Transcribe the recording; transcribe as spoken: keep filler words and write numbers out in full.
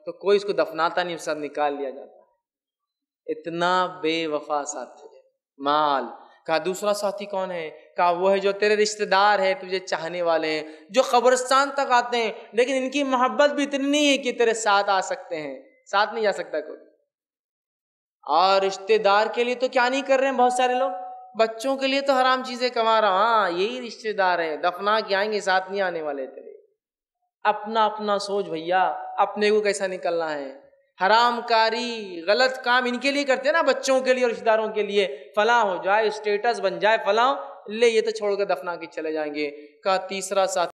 तो कोई इसको दफनाता नहीं, सब निकाल लिया जाता है। इतना बेवफा साथी है। माल कहा दूसरा साथी कौन है? कहा वो है जो तेरे रिश्तेदार है, तुझे चाहने वाले हैं, जो कब्रिस्तान तक आते हैं, लेकिन इनकी मोहब्बत भी इतनी नहीं है कि तेरे साथ आ सकते हैं, साथ नहीं जा सकता कोई। और रिश्तेदार के लिए तो क्या नहीं कर रहे हैं बहुत सारे लोग, बच्चों के लिए तो हराम चीजें कमा रहा। हाँ यही रिश्तेदार है, दफना के आएंगे, साथ नहीं आने वाले तेरे। अपना अपना सोच भैया, अपने को कैसा निकलना है। हरामकारी गलत काम इनके लिए करते हैं ना, बच्चों के लिए और रिश्तेदारों के लिए, फला हो जाए, स्टेटस बन जाए फला, ले ये तो छोड़कर दफना के चले जाएंगे। का तीसरा साथ